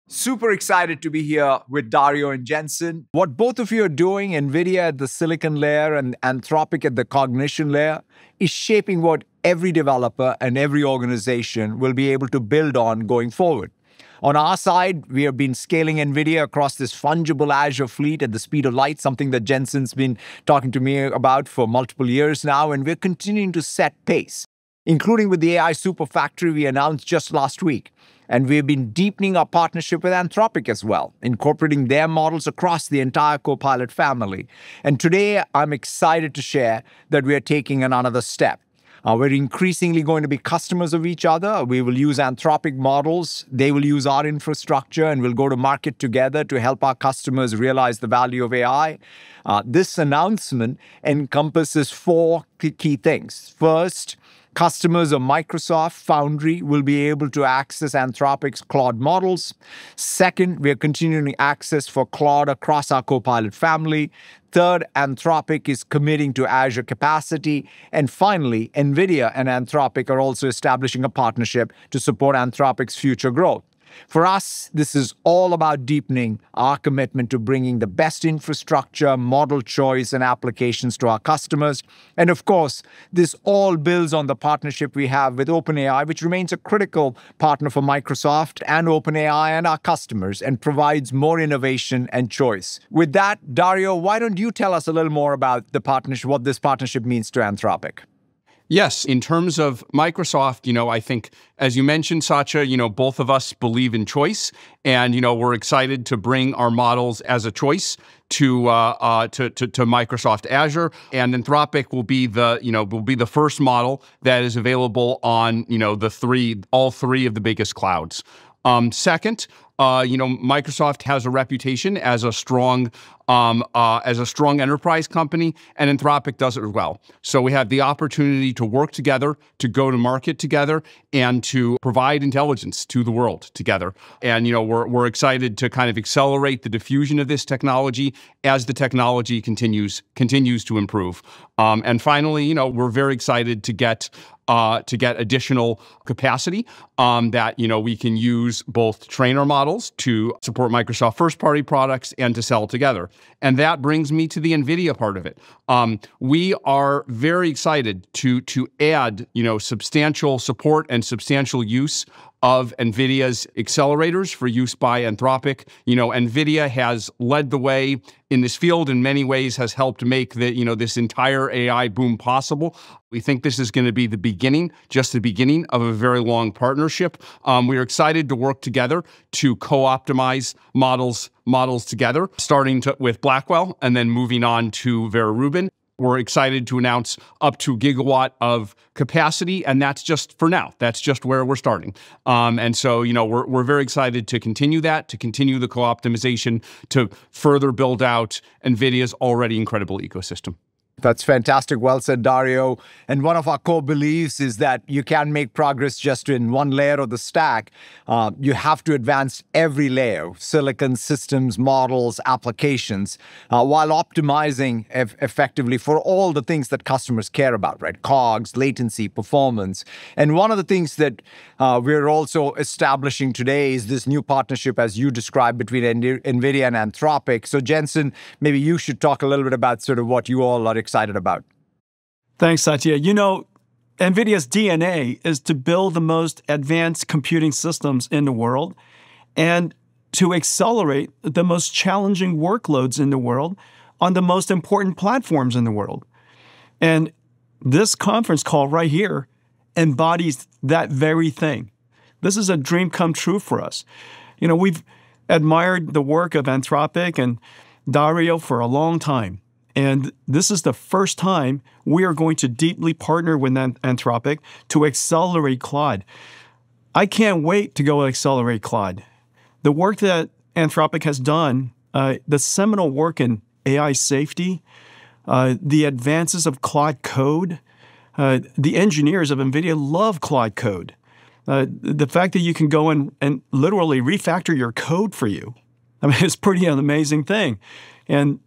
Super excited to be here with Dario and Jensen. What both of you are doing, NVIDIA at the silicon layer and Anthropic at the cognition layer, is shaping what every developer and every organization will be able to build on going forward. On our side, we have been scaling NVIDIA across this fungible Azure fleet at the speed of light, something that Jensen's been talking to me about for multiple years now, and we're continuing to set pace, including with the AI Super Factory we announced just last week. And we've been deepening our partnership with Anthropic as well, incorporating their models across the entire Copilot family. And today, I'm excited to share that we are taking another step. We're increasingly going to be customers of each other. We will use Anthropic models. They will use our infrastructure, and we'll go to market together to help our customers realize the value of AI. This announcement encompasses four key things. First, customers of Microsoft Foundry will be able to access Anthropic's Claude models. Second, we are continuing access for Claude across our Copilot family. Third, Anthropic is committing to Azure capacity. And finally, NVIDIA and Anthropic are also establishing a partnership to support Anthropic's future growth. For us, this is all about deepening our commitment to bringing the best infrastructure, model choice, and applications to our customers. And of course, this all builds on the partnership we have with OpenAI, which remains a critical partner for Microsoft and OpenAI and our customers, and provides more innovation and choice. With that, Dario, why don't you tell us a little more about the partnership, what this partnership means to Anthropic? Yes, in terms of Microsoft, I think, as you mentioned, Satya, both of us believe in choice, and, we're excited to bring our models as a choice to Microsoft Azure, and Anthropic will be the first model that is available on, all three of the biggest clouds. Second, Microsoft has a reputation as a strong enterprise company, and Anthropic does it as well. So we have the opportunity to work together, to go to market together, and to provide intelligence to the world together. And we're excited to kind of accelerate the diffusion of this technology as the technology continues to improve. And finally, we're very excited to get additional capacity that we can use both to train our models, to support Microsoft first-party products, and to sell together. And that brings me to the NVIDIA part of it. We are very excited to add substantial support and substantial use of NVIDIA's accelerators for use by Anthropic. NVIDIA has led the way in this field, in many ways has helped make this entire AI boom possible. We think this is going to be just the beginning of a very long partnership. We are excited to work together to co-optimize models together, starting with Blackwell and then moving on to Vera Rubin. We're excited to announce up to 1 gigawatt of capacity, and that's just for now. That's just where we're starting. And so, we're very excited to continue that, to continue the co-optimization, to further build out NVIDIA's already incredible ecosystem. That's fantastic. Well said, Dario. And one of our core beliefs is that you can't make progress just in one layer of the stack. You have to advance every layer, silicon, systems, models, applications, while optimizing effectively for all the things that customers care about, right? COGS, latency, performance. And one of the things that we're also establishing today is this new partnership, as you described, between NVIDIA and Anthropic. So Jensen, maybe you should talk a little bit about sort of what you all are excited about. Thanks, Satya. NVIDIA's DNA is to build the most advanced computing systems in the world and to accelerate the most challenging workloads in the world on the most important platforms in the world. And this conference call right here embodies that very thing. This is a dream come true for us. We've admired the work of Anthropic and Dario for a long time. And this is the first time we are going to deeply partner with Anthropic to accelerate Claude. I can't wait to go accelerate Claude. The work that Anthropic has done, the seminal work in AI safety, the advances of Claude Code, the engineers of NVIDIA love Claude Code. The fact that you can go and literally refactor your code for you, it's pretty an amazing thing. And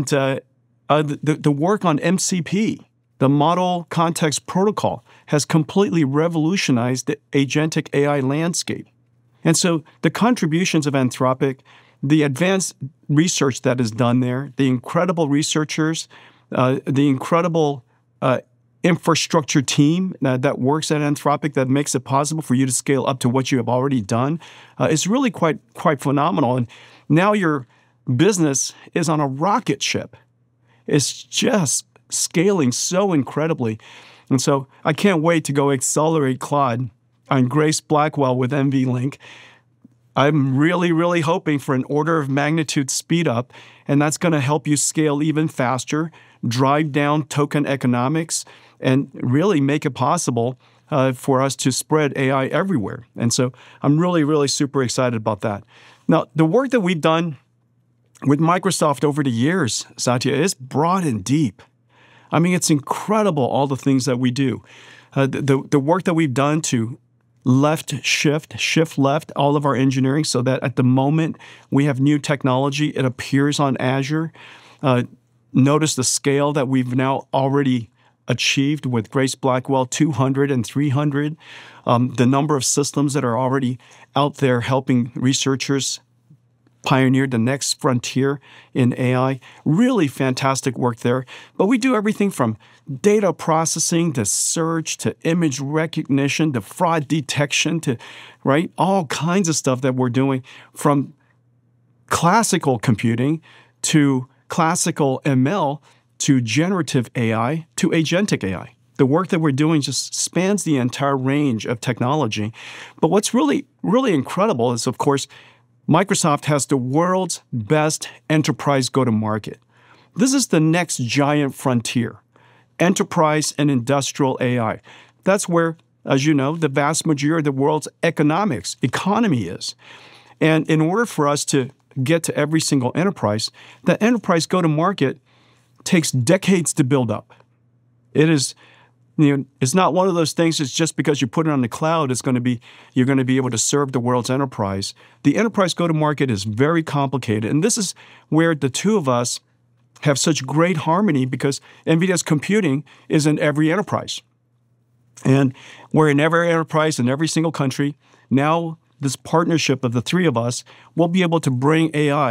the work on MCP, the Model Context Protocol, has completely revolutionized the agentic AI landscape. And so the contributions of Anthropic, the advanced research that is done there, the incredible researchers, the incredible infrastructure team that works at Anthropic that makes it possible for you to scale up to what you have already done is really quite phenomenal. And now your business is on a rocket ship. It's just scaling so incredibly. And so I can't wait to go accelerate Claude on Grace Blackwell with NVLink. I'm really, really hoping for an order of magnitude speed up, and that's going to help you scale even faster, drive down token economics, and really make it possible for us to spread AI everywhere. And so I'm really, really super excited about that. Now, the work that we've done with Microsoft over the years, Satya, is broad and deep. I mean, it's incredible, all the things that we do. The work that we've done to shift left all of our engineering so that at the moment we have new technology, it appears on Azure. Notice the scale that we've now already achieved with Grace Blackwell 200 and 300. The number of systems that are already out there helping researchers pioneer the next frontier in AI. Really fantastic work there. But we do everything from data processing to search to image recognition to fraud detection to, right, all kinds of stuff that we're doing, from classical computing to classical ML to generative AI to agentic AI. The work that we're doing just spans the entire range of technology. But what's really, really incredible is, of course, Microsoft has the world's best enterprise go-to-market. This is the next giant frontier, enterprise and industrial AI. That's where, as you know, the vast majority of the world's economy is. And in order for us to get to every single enterprise, that enterprise go-to-market takes decades to build up. It is, it's not one of those things that's just because you put it on the cloud, you're going to be able to serve the world's enterprise. The enterprise go-to-market is very complicated. And this is where the two of us have such great harmony, because NVIDIA's computing is in every enterprise. And we're in every enterprise in every single country. Now, this partnership of the three of us will be able to bring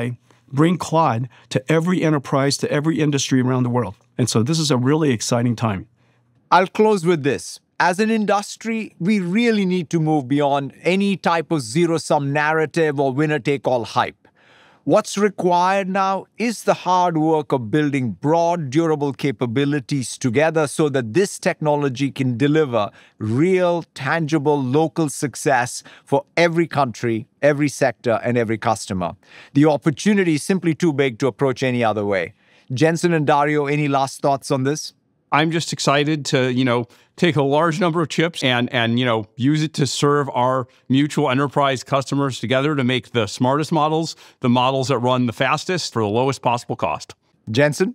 Claude to every enterprise, to every industry around the world. And so this is a really exciting time. I'll close with this. As an industry, we really need to move beyond any type of zero-sum narrative or winner-take-all hype. What's required now is the hard work of building broad, durable capabilities together so that this technology can deliver real, tangible, local success for every country, every sector, and every customer. The opportunity is simply too big to approach any other way. Jensen and Dario, any last thoughts on this? I'm just excited to, take a large number of chips and use it to serve our mutual enterprise customers together to make the smartest models, the models that run the fastest for the lowest possible cost. Jensen?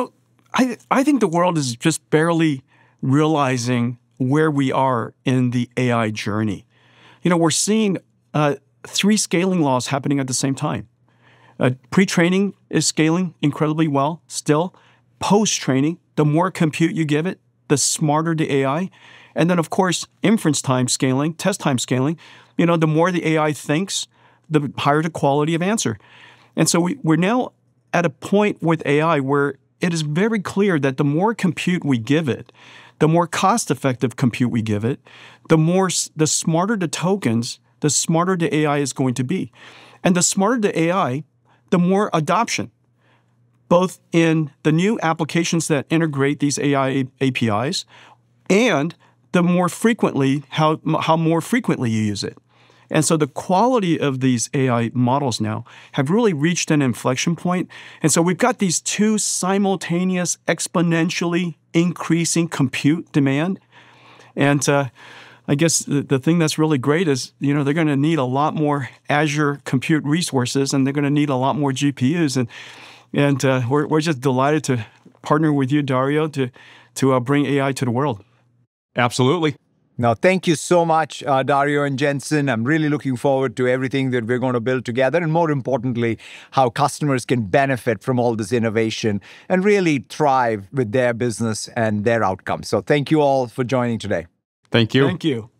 I think the world is just barely realizing where we are in the AI journey. We're seeing three scaling laws happening at the same time. Pre-training is scaling incredibly well still. Post-training, the more compute you give it, the smarter the AI. And then, of course, inference time scaling, test time scaling. The more the AI thinks, the higher the quality of answer. And so we're now at a point with AI where it is very clear that the more compute we give it, the more cost-effective compute we give it, the smarter the tokens, the smarter the AI is going to be. And the smarter the AI, the more adoption, both in the new applications that integrate these AI APIs and the more frequently, how more frequently you use it. And so the quality of these AI models now have really reached an inflection point. And so we've got these two simultaneous, exponentially increasing compute demand. And I guess the thing that's really great is, they're going to need a lot more Azure compute resources, and they're going to need a lot more GPUs. And we're just delighted to partner with you, Dario, to bring AI to the world. Absolutely. Now, thank you so much, Dario and Jensen. I'm really looking forward to everything that we're going to build together, and more importantly, how customers can benefit from all this innovation and really thrive with their business and their outcomes. So thank you all for joining today. Thank you. Thank you.